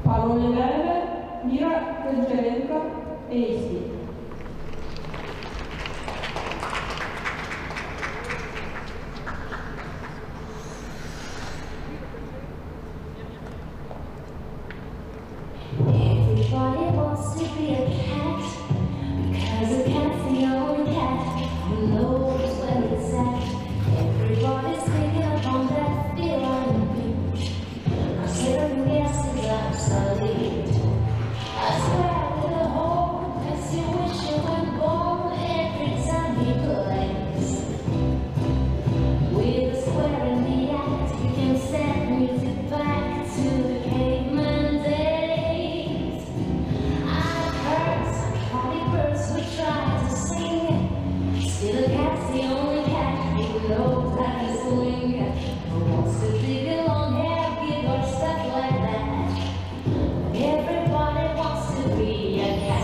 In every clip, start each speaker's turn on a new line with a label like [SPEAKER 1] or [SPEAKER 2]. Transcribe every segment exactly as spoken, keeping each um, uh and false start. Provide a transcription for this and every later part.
[SPEAKER 1] Parole leve, Mira Gęczerenko e Isi.
[SPEAKER 2] Everybody wants to be a cat, because a cat's the only cat who knows where it's at. Everybody's picking up on that feline beat. I'm second guessing obsolete. I swear to the whole, as you wish you were born every time he plays. With a square in the act, you can send music back to the caveman days. I've heard some naughty birds who try to sing. Still a cat's the only cat who knows how to swing. Who wants to dig a long hair, gig or stuff like that. Everybody wants to be a cat.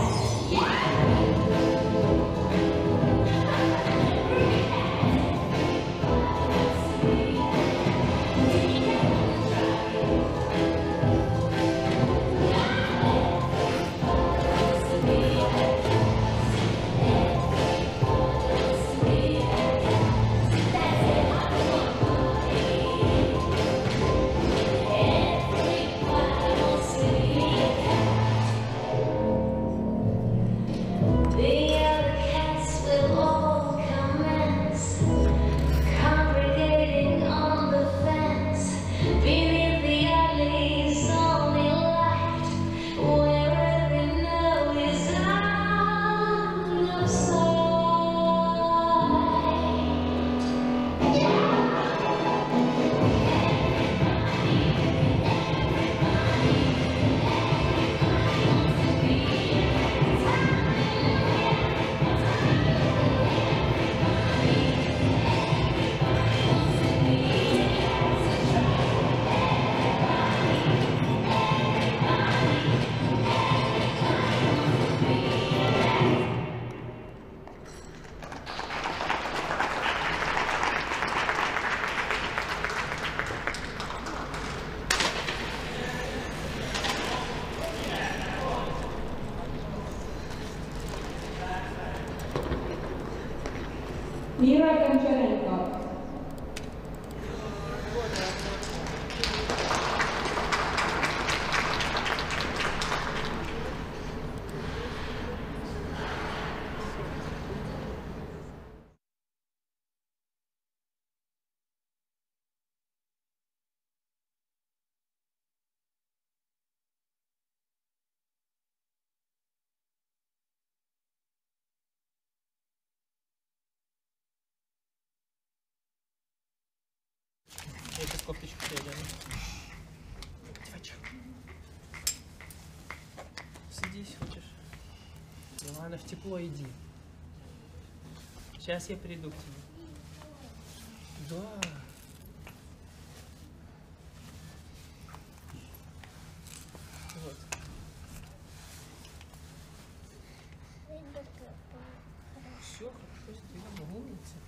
[SPEAKER 2] The other cats will all commence, congregating on the fence, beneath the alley's only light, where every note is out of
[SPEAKER 1] Mira Gęczerenko.
[SPEAKER 3] Я сейчас кофточку съедем. Девочка. Садись, хочешь? Ладно, в тепло иди. Сейчас я приду к тебе. Да. Вот. Все хорошо, сделано, умница.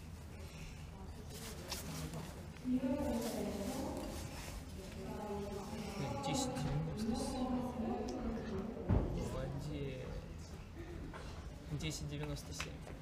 [SPEAKER 3] десять девяносто семь. Молодец. десять девяносто семь.